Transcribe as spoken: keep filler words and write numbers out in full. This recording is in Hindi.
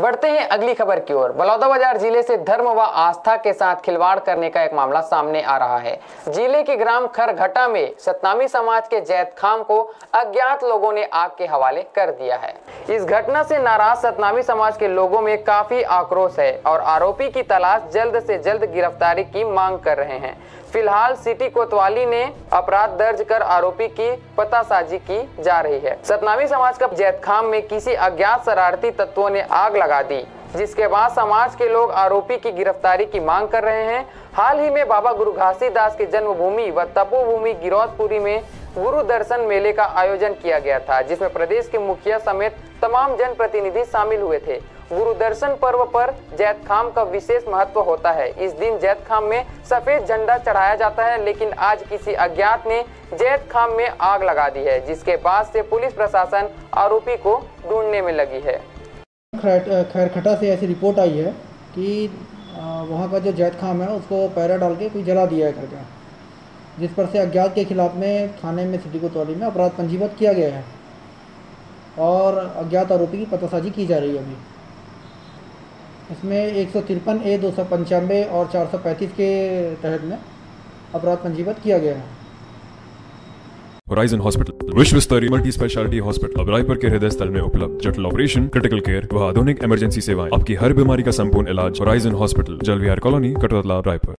बढ़ते हैं अगली खबर की ओर। बलौदाबाजार जिले से धर्म व आस्था के साथ खिलवाड़ करने का एक मामला सामने आ रहा है। जिले के ग्राम खरघटा में सतनामी समाज के जैत खाम को अज्ञात लोगों ने आग के हवाले कर दिया है। इस घटना से नाराज सतनामी समाज के लोगों में काफी आक्रोश है और आरोपी की तलाश जल्द से जल्द गिरफ्तारी की मांग कर रहे हैं। फिलहाल सिटी कोतवाली ने अपराध दर्ज कर आरोपी की पतासाजी की जा रही है। सतनामी समाज का जैतखाम में किसी अज्ञात शरारती तत्वों ने आग लगा दी, जिसके बाद समाज के लोग आरोपी की गिरफ्तारी की मांग कर रहे हैं। हाल ही में बाबा गुरु घासीदास की जन्मभूमि व तपोभूमि गिरौदपुरी में गुरु दर्शन मेले का आयोजन किया गया था, जिसमें प्रदेश के मुखिया समेत तमाम जनप्रतिनिधि शामिल हुए थे। गुरु दर्शन पर्व पर जैतखाम का विशेष महत्व होता है। इस दिन जैतखाम में सफेद झंडा चढ़ाया जाता है, लेकिन आज किसी अज्ञात ने जैतखाम में आग लगा दी है, जिसके बाद से पुलिस प्रशासन आरोपी को ढूंढने में लगी है। खैरखटा से ऐसी रिपोर्ट आई है कि वहाँ का जो जैतखाम है उसको पैरा डाल के कोई जला दिया है करके, जिस पर से अज्ञात के खिलाफ में थाने में सिटी कोतवाली में अपराध पंजीबद्ध किया गया है और अज्ञात आरोपी की पतासाजी की जा रही है। अभी इसमें एक सौ तिरपन ए दो सौ पंचानवे और चार सौ पैंतीस के तहत में अपराध पंजीबद्ध किया गया है। होराइजन हॉस्पिटल विश्व स्तरीय मल्टी स्पेशलिटी हॉस्पिटल अब रायपुर के हृदय स्थल में उपलब्ध। जटिल ऑपरेशन, क्रिटिकल केयर व आधुनिक इमरजेंसी सेवाएं, आपकी हर बीमारी का संपूर्ण इलाज। Horizon hospital, Jalvihar colony, Katotala, Raipur.